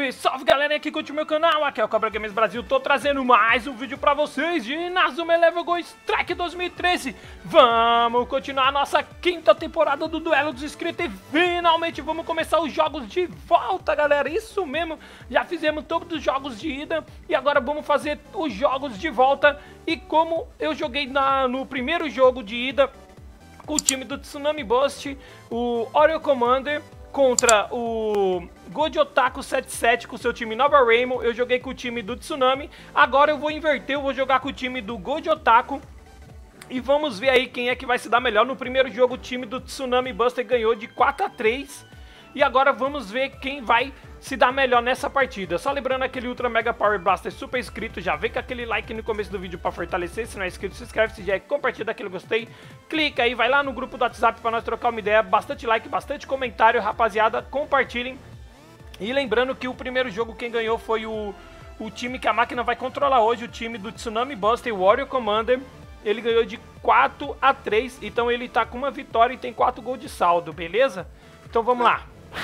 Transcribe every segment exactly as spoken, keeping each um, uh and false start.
Salve, salve galera aqui curte o meu canal, aqui é o Cobra Games Brasil, tô trazendo mais um vídeo pra vocês de Inazuma Eleven Go Strike dois mil e treze. Vamos continuar a nossa quinta temporada do Duelo dos Inscritos e finalmente vamos começar os jogos de volta, galera, isso mesmo, já fizemos todos os jogos de ida e agora vamos fazer os jogos de volta. E como eu joguei na, no primeiro jogo de ida com o time do Tsunami Burst, o Oreo Commander, contra o Godiotaku setenta e sete com seu time Nova Rainbow, eu joguei com o time do Tsunami. Agora eu vou inverter, eu vou jogar com o time do Godiotaku. E vamos ver aí quem é que vai se dar melhor. No primeiro jogo o time do Tsunami Buster ganhou de quatro a três. E agora vamos ver quem vai se dar melhor nessa partida. Só lembrando aquele Ultra Mega Power Blaster super inscrito, já vem com aquele like no começo do vídeo para fortalecer. Se não é inscrito, se inscreve, se já é, compartilha daquele gostei. Clica aí, vai lá no grupo do WhatsApp para nós trocar uma ideia. Bastante like, bastante comentário, rapaziada, compartilhem. E lembrando que o primeiro jogo quem ganhou foi o, o time que a máquina vai controlar hoje, o time do Tsunami Buster, o Warrior Commander. Ele ganhou de quatro a três, então ele tá com uma vitória e tem quatro gols de saldo, beleza? Então vamos lá.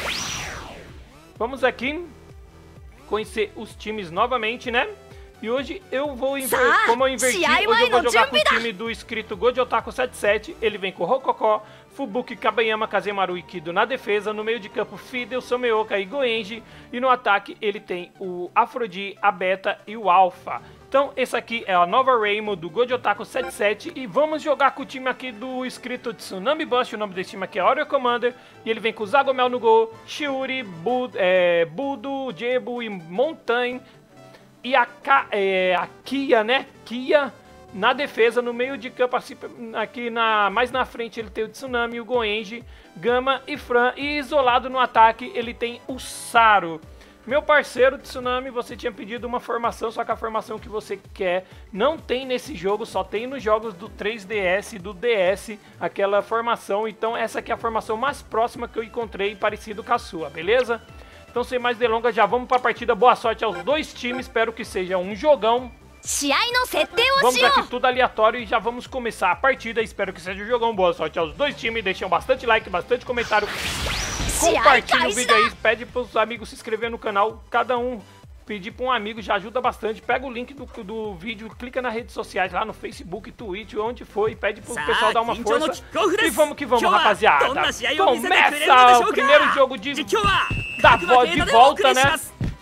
Vamos aqui conhecer os times novamente, né? E hoje eu vou inverter, como eu inverti, hoje eu vou jogar com o time do inscrito Godiotaku setenta e sete. Ele vem com Rokoko, Fubuki, Kabayama, Kazemaru e Kido na defesa. No meio de campo, Fidel, Someoka e Goenji. E no ataque ele tem o Afrodi, a Beta e o Alpha. Então esse aqui é a Nova Rainbow do Godiotaku setenta e sete. E vamos jogar com o time aqui do inscrito Tsunami Burst. O nome desse time aqui é Oreo Commander. E ele vem com Zagomel no gol, Shiuri, Bud, é, Budo, Jebu e Montagne. E a, é, a Kia, né? Kia na defesa, no meio de campo, assim, aqui na, mais na frente ele tem o Tsunami, o Goenji, Gama e Fran. E isolado no ataque ele tem o Saru. Meu parceiro Tsunami, você tinha pedido uma formação, só que a formação que você quer não tem nesse jogo, só tem nos jogos do três D S e do D S, aquela formação. Então essa aqui é a formação mais próxima que eu encontrei, parecido com a sua, beleza? Então sem mais delongas, já vamos para a partida. Boa sorte aos dois times, espero que seja um jogão. Vamos aqui tudo aleatório e já vamos começar a partida. Espero que seja um jogão. Boa sorte aos dois times, deixem bastante like, bastante comentário. Compartilha o vídeo aí, pede para os amigos se inscrever no canal. Cada um pedir para um amigo já ajuda bastante. Pega o link do, do vídeo, clica nas redes sociais, lá no Facebook, Twitch, onde for, e pede para o pessoal dar uma força. E vamos que vamos, rapaziada. Começa o primeiro jogo de, da vo, de volta, né?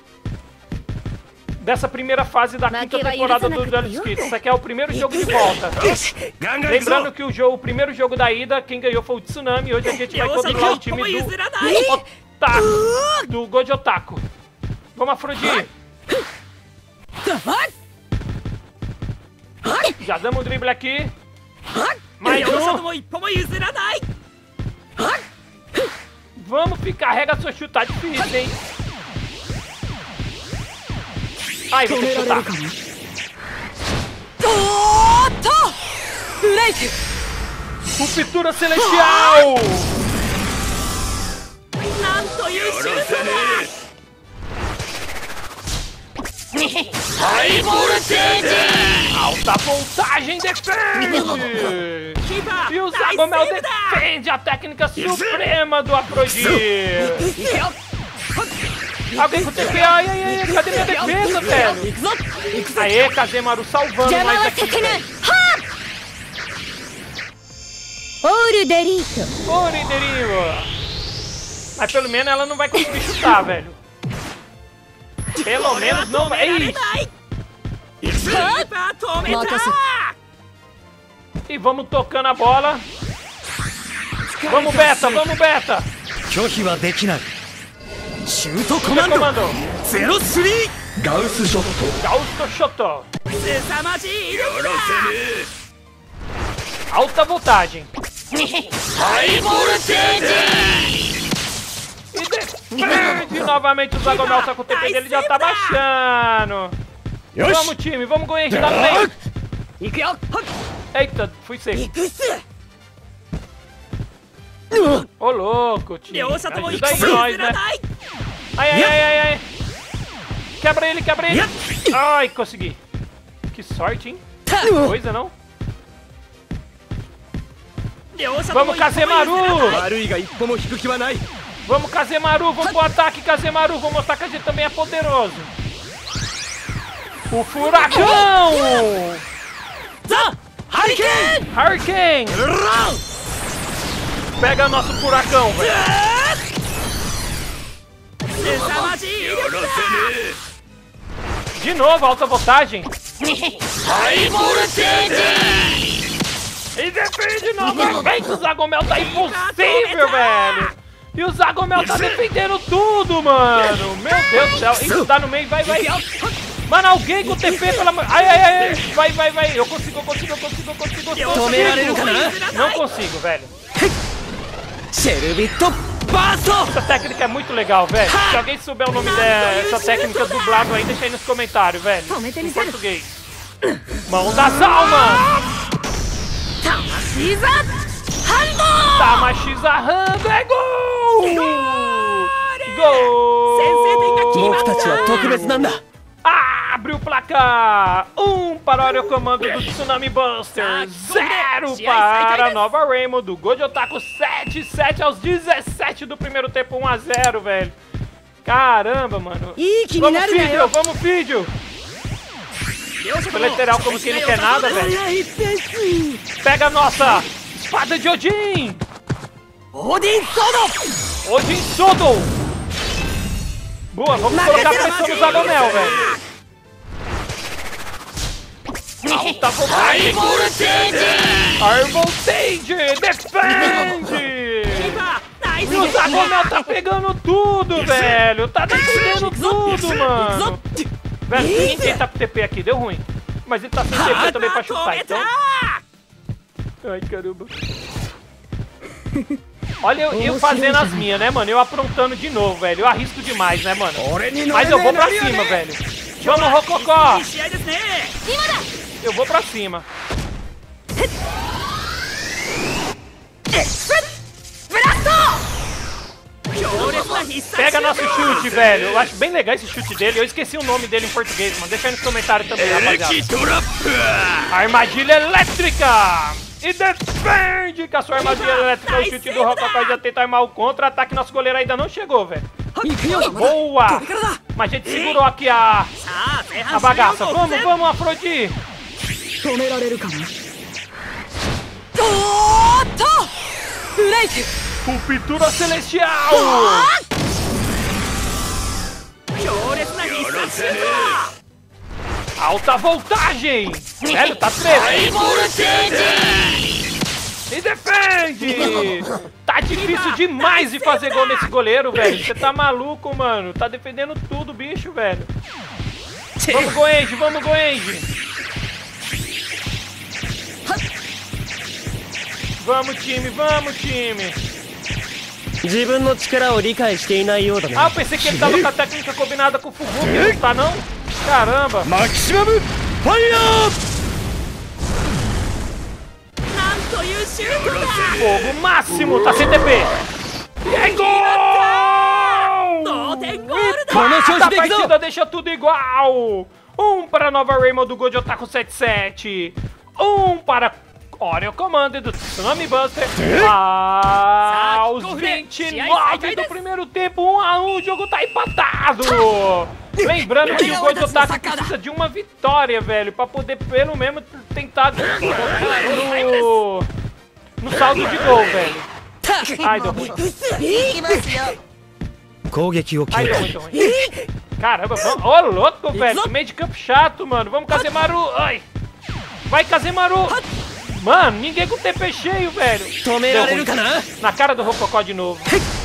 Dessa primeira fase da quinta temporada do Duelo dos Inscritos. Isso aqui é o primeiro jogo de volta. Lembrando que o, jogo, o primeiro jogo da ida, quem ganhou foi o Tsunami. Hoje a gente vai controlar o time do Otaku, do Godiotaku. Vamos, Afrodite. Já damos um drible aqui. Mais um. Vamos ficar, carrega seu chute, tá difícil, hein? Ai, vou ter que chutar. Ruptura celestial! Alta voltagem defende! E o Zagomel defende a técnica suprema do Afrodite! Alguém com T P, ai, ai, ai, cadê minha defesa, velho? Aê, Kazemaru salvando mais aqui, velho. Ouro deriva. Mas pelo menos ela não vai conseguir chutar, velho. Pelo menos não vai. Isso. E vamos tocando a bola. Vamos, Beta, vamos, Beta. Shoot comando! zero three! Gauss shot! Gauss shot! Alta voltagem! High voltage! E defende novamente o Zagomel, só que o T P dele já tá baixando! Vamos, time, vamos com ele, dá bem! Eita, fui seco! Ô louco, time! Ajuda aí nós, né? Ai, ai, ai, ai, ai. Quebra ele, quebra ele. Ai, consegui. Que sorte, hein? Que coisa, não? Vamos, Kazemaru! Vamos, Kazemaru, vamos pro ataque, Kazemaru. Vou mostrar que a gente também é poderoso. O furacão! Hurricane! Hurricane! Pega nosso furacão, velho. De novo, alta voltagem. E defende novamente. O Zagomel tá impossível, velho. E o Zagomel tá defendendo tudo, mano. Meu Deus do céu. Isso dá no meio, vai, vai. Mano, alguém com T P, pela mão. Ai, ai, ai. Vai, vai, vai. Eu consigo, eu consigo, eu consigo, eu consigo. Eu consigo. Não consigo, velho. Essa técnica é muito legal, velho. Se alguém souber o nome dessa técnica dublado aí, deixa aí nos comentários, velho. Em português. Mão das almas! Tamashi Zahando é gol! Gol! Abre o placar! Um para o Aerocomando do Tsunami Buster, zero para a Nova Rainbow do Gojo Otaku, sete, sete aos dezessete do primeiro tempo, um a zero, velho. Caramba, mano. Vamos, vídeo, vamos, vídeo! Foi lateral como quem não quer nada, velho. Pega a nossa espada de Odin! Odin Sodo! Odin Sodo! Boa, vamos colocar pressão no Zagomel, velho. Alta voltagem! High voltage! Defende! E o Zagomel tá pegando tudo, velho! Tá defendendo tudo, mano! Velho, ninguém tá com T P aqui, deu ruim. Mas ele tá sem T P também pra chutar, então... Ai, caramba. Olha eu, eu fazendo as minhas, né, mano? Eu aprontando de novo, velho. Eu arrisco demais, né, mano? Mas eu vou pra cima, velho. Vamos, Rococó! Eu vou pra cima. Pega nosso chute, velho. Eu acho bem legal esse chute dele. Eu esqueci o nome dele em português, mano. Deixa aí nos comentários também, rapaziada. Armadilha elétrica! E defende com a sua armadilha elétrica. O chute do Rococó já tenta armar o contra-ataque. Nosso goleiro ainda não chegou, velho. Boa! Mas a gente segurou aqui a, a bagaça. Vamos, vamos, Afrodite! Pintura celestial! Alta voltagem! Velho, tá três! E defende! Tá difícil demais de fazer gol nesse goleiro, velho. Você tá maluco, mano. Tá defendendo tudo, bicho, velho. Vamos, Goenji, vamos, Goenji! Vamos, time, vamos, time! Ah, eu pensei que ele tava com a técnica combinada com o Fubuki, não tá não? Caramba! Maximum Fire! Fogo máximo! Tá sem T P! É gol! A partida deixa tudo igual! Um para a Nova Rainbow do Gojo Otaku sete sete. Um para Oreo Commander do Tsunami Buster. Aos vinte e nove do primeiro tempo, um a um, o jogo tá empatado. Lembrando que o Gojo Otaku precisa de uma vitória, velho, pra poder pelo menos tentar no, no saldo de gol, velho. Ai, deu ruim. Ai, deu ruim, deu ruim. Caramba, vamos... Ô, louco, velho. Que meio de campo chato, mano. Vamos, Kazemaru. Ai. Vai, Kazemaru. Mano, ninguém com T P cheio, velho. Na cara do Rococó de novo.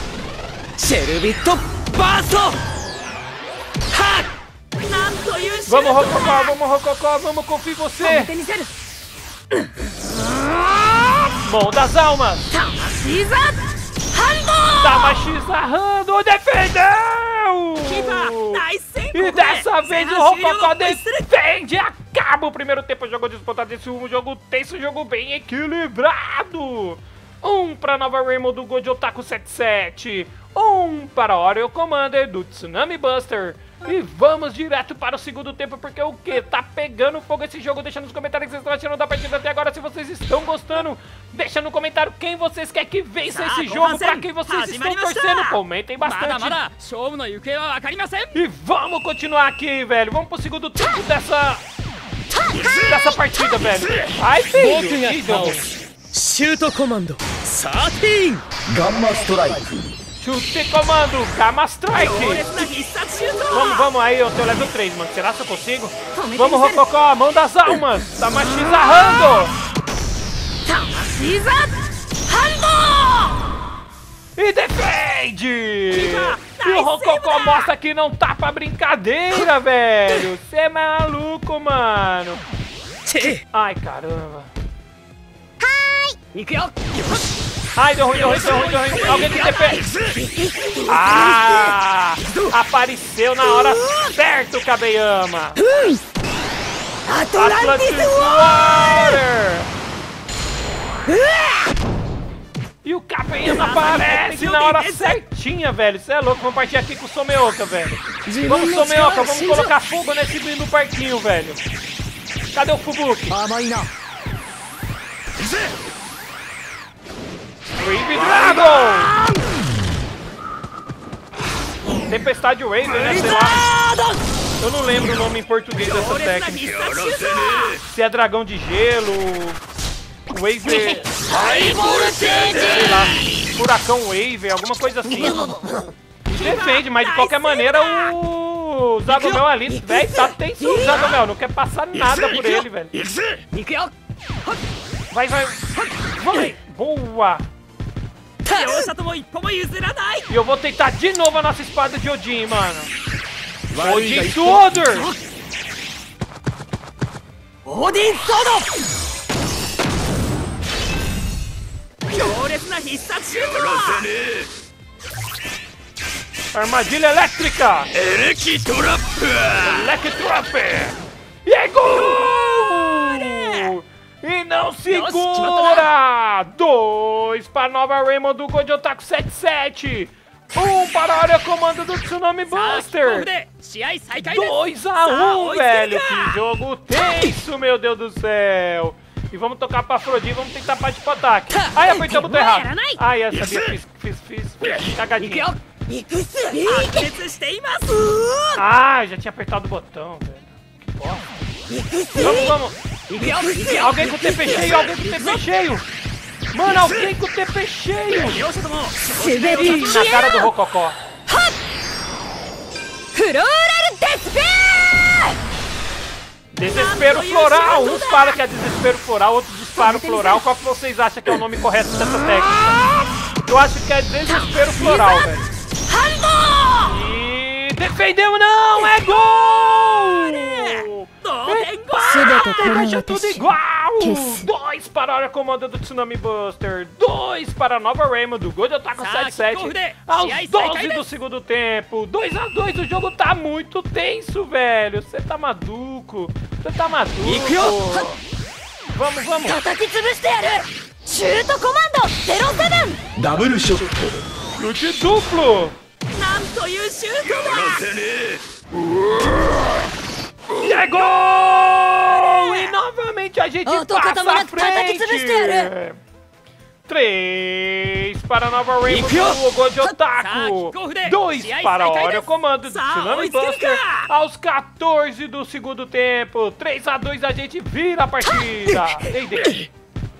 Vamos, Rococó. Vamos, Rococó. Vamos, confio em você. Mão das almas. Tamashi Zahando defendeu! E dessa vez o Rococó defende! Acaba o primeiro tempo, jogo disputado, esse um jogo tenso, um jogo bem equilibrado! Um para Nova Rainbow do Gojo Otaku sete sete, um para Oreo Commander do Tsunami Buster. E vamos direto para o segundo tempo, porque o que? Tá pegando fogo esse jogo. Deixa nos comentários o que vocês estão achando da partida até agora. Se vocês estão gostando, Deixa no comentário quem vocês querem que vença esse jogo, pra quem vocês estão torcendo. Comentem bastante. E vamos continuar aqui, velho. Vamos pro segundo tempo dessa... dessa partida, velho. Ai, filho. Ih, deu ruim. Chute comando. treze. Gamma Strike. Chute comando, Gamma Strike. Vamos, vamos aí, eu tenho level três, mano. Será que eu consigo? Vamos, Rococó, mão das almas. Tamashizarrando. E defende! E o Rococó mostra que não tá pra brincadeira, velho. Você é maluco, mano. Ai, caramba. Ai, deu ruim, deu ruim, deu ruim, deu ruim. Alguém que T P. Ah! Apareceu na hora certa o Kabeyama. Atlantis Water! E o Kabeyama aparece na hora certinha, velho. Você é louco, vamos partir aqui com o Someoka, velho. Vamos, Someoka, vamos colocar fogo nesse no parquinho, velho. Cadê o Fubuki? Wave Dragon! Tempestade Wave, né? Sei lá. Eu não lembro o nome em português dessa técnica. Se é dragão de gelo... Wave... Sei lá. Furacão Wave, alguma coisa assim. Defende, mas de qualquer maneira o... Zagomel ali, velho, tá tenso o Zagomel. Não quer passar nada por ele, velho. Vai, vai. Vai. Boa. E eu vou tentar de novo a nossa espada de Odin, mano. Odin Sword! Odin Sword! Armadilha elétrica! Electrop! Electrop! E é gol! E não segura! Dois para Nova Raymond do Godiotaku sete sete. Um para a área comando do Tsunami Buster. dois a um, velho. Que jogo tenso, meu Deus do céu. E vamos tocar pra Afrodite, vamos tentar partir pro ataque. Ai, apertei o botão errado. Ai, essa aqui fiz, fiz, fiz, fiz cagadinha. Ah, já tinha apertado o botão, velho. Que bosta. Vamos, vamos. Alguém com o T P cheio, alguém com o T P cheio. Mano, alguém com o T P cheio. Ih, na cara do Rococó. Desespero floral. Uns falam que é desespero floral, outros disparo floral. Qual que vocês acham que é o nome correto dessa técnica? Eu acho que é desespero floral, velho. E defendeu, não! É gol! Deixa tudo igual! Dois para a área comando do Tsunami Buster. Dois para a Nova Raymond do Godiotaku sete sete. Aos doze do segundo tempo. dois a dois, o jogo tá muito tenso, velho. Você tá maluco. Você tá maluco. Vamos, vamos. Chute comando zero sete. Double shot. Chute duplo. E é gol! E novamente a gente passa à frente! Três para a Nova Raymond do Godiotaku. Dois para a hora comando do Tsunami Buster. Aos quatorze do segundo tempo. três a dois, a gente vira a partida. Ei, dei.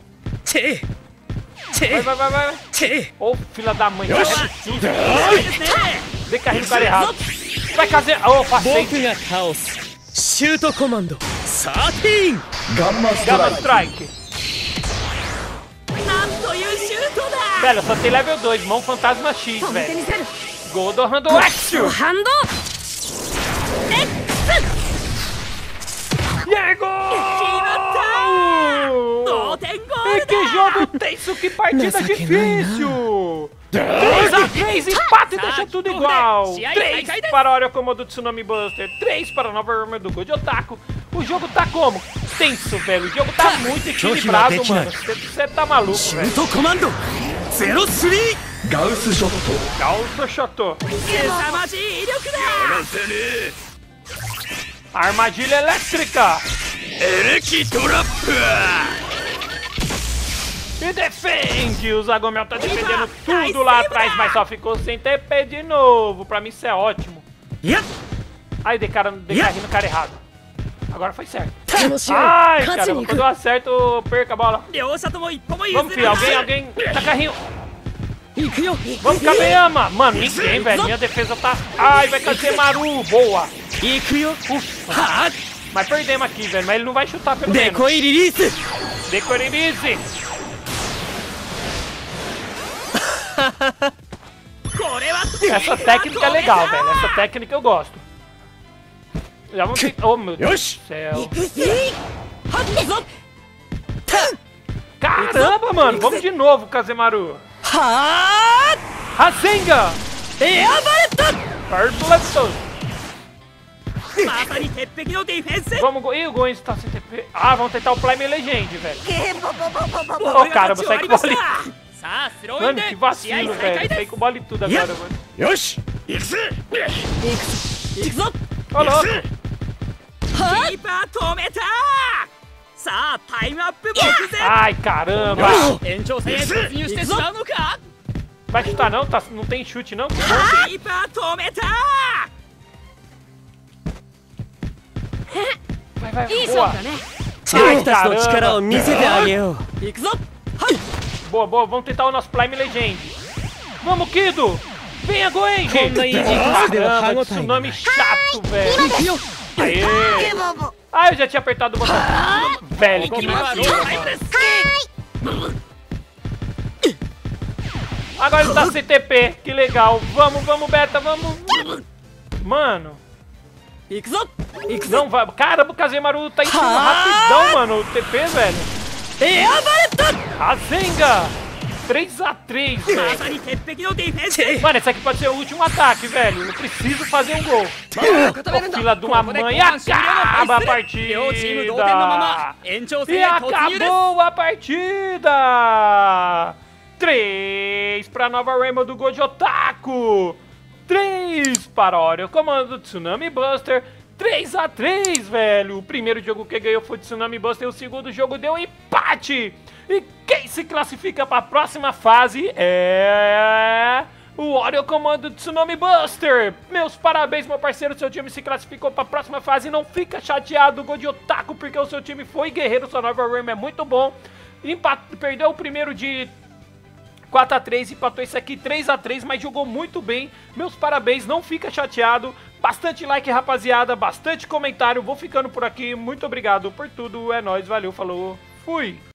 Vai, vai, vai, vai. Ô, filha da mãe. Dei carrinho no cara errado. Vai fazer. Ô, passei. Chute comando. treze. Gamma Gamma Strike. Strike. Velho, só tem level dois, mão fantasma X, velho. Gol do Hando Action. E é gol! E que jogo tenso, que partida difícil! três a três, empate e deixa tudo igual! três para a área comando do Tsunami Buster, três para a Nova Raymond do Godiotaku. O jogo tá como? Tenso, velho. O jogo tá muito equilibrado, mano. Você tá maluco, velho. Gauss Shot. Gauss Shot. Armadilha elétrica. E defende! O Zagomel tá defendendo tudo lá atrás, mas só ficou sem T P de novo. Pra mim isso é ótimo. Ai, dei cara, dei carrinho no cara errado. Agora foi certo. Ai, caramba, quando eu acerto, eu perco a bola. Vamos, filho, alguém, alguém, tá carrinho. Vamos, Kameyama! Mano, ninguém, velho. Minha defesa tá... Ai, vai Kazemaru! Boa! Ufa. Mas perdemos aqui, velho. Mas ele não vai chutar pelo menos. Decoy release! Decoy release! Essa técnica é legal, velho. Essa técnica eu gosto. Já vamos ter... Oh, meu Deus do céu. Caramba, mano. Vamos de novo, Kazemaru. Rasengan! Perfleto! Vamos, e o Goen está sem T P. Ah, vamos tentar o Prime Legend, velho. Oh, caramba, sai com bola e... Mano, que vacilo, velho. Sai com bola e tudo agora, mano. Yoshi! Ô, louco! Ai, caramba! Vai chutar não? Tá, não tem chute não? Vai, vai, boa! Ai, caramba! Boa, boa, vamos tentar o nosso Prime Legend. Vamos, Kido! Venha, Goen! Caramba, tsunami chato, velho! Aê! Ah, eu já tinha apertado o botão. Velho, que vacilo. Agora ele tá sem T P, que legal. Vamos, vamos, Beta, vamos. Mano. Não vai. Caramba, o Kazemaru tá em cima rapidão, mano. O T P, velho. Rasengan! três a três, velho. Mano, esse aqui pode ser o último ataque, velho. Não preciso fazer um gol. Ô, fila de uma mãe, acaba a partida. E acabou a partida. três para Nova Rainbow do Gojo Otaku. três para a Oreo Comando do Tsunami Buster. três a três, velho. O primeiro jogo que ganhou foi Tsunami Buster e o segundo jogo deu empate. E quem se classifica para a próxima fase é o Oreo Comando Tsunami Buster. Meus parabéns, meu parceiro. Seu time se classificou para a próxima fase. Não fica chateado, Gojo Otaku, porque o seu time foi guerreiro. Sua Nova Rainbow é muito bom. Empat... Perdeu o primeiro de quatro a três, empatou esse aqui três a três, mas jogou muito bem. Meus parabéns, não fica chateado. Bastante like, rapaziada, bastante comentário. Vou ficando por aqui. Muito obrigado por tudo. É nóis, valeu, falou, fui!